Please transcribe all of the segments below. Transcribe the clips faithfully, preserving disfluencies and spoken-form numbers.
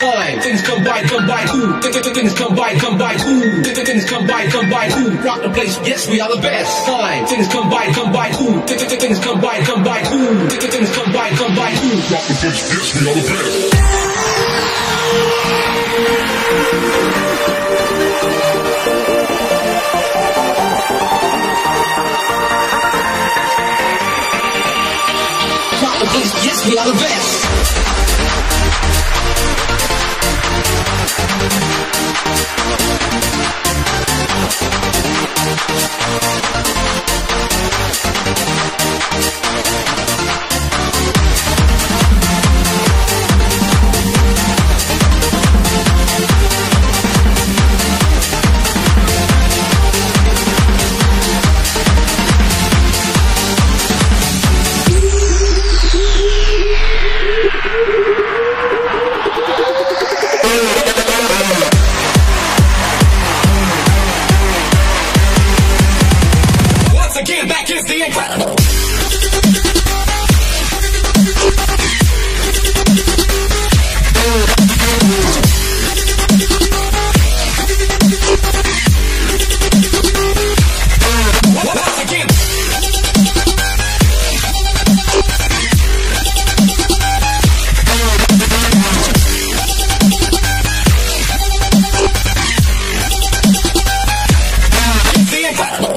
Fine. Things come by, come by, cool. Things come by, come by, cool. Things come by, come by, cool. Rock the place, yes, we are the best. Fine. Things come by, come by, cool. Things come by, come by, cool. Things come by, come by, cool. Rock the place, yes, we are the best. Rock the place, yes, we are the best. Again, back is the incredible. Once again. It's the incredible.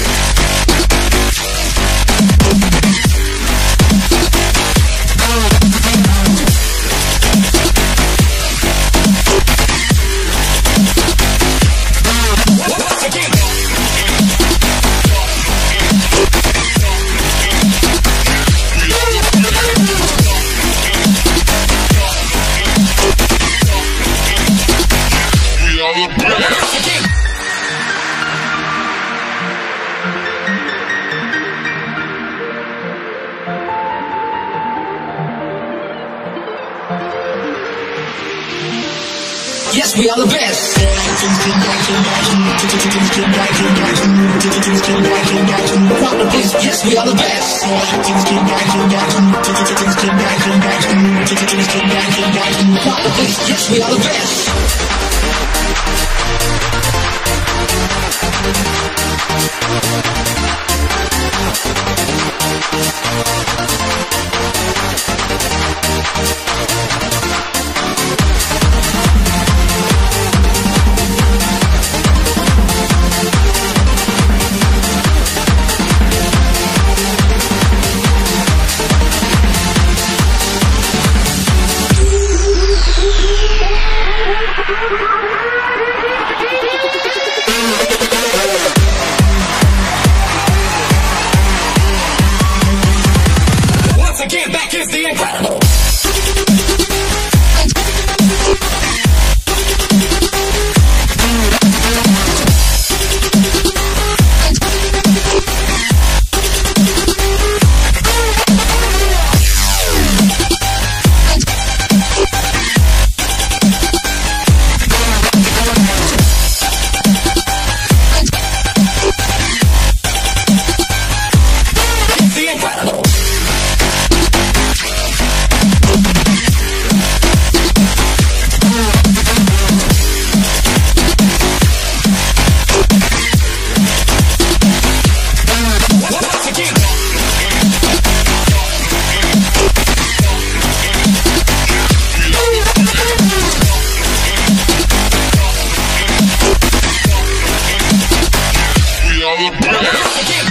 Yes, we are the best. Rock the place, yes, we are the best. Rock the place, yes, we are the best. Once again, back is the incredible. Once again.